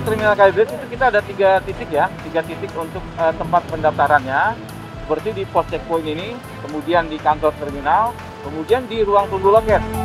Terminal Kalideres itu kita ada 3 titik ya, 3 titik untuk tempat pendaftarannya. Seperti di pos checkpoint ini, kemudian di kantor terminal, kemudian di ruang tunggu loket.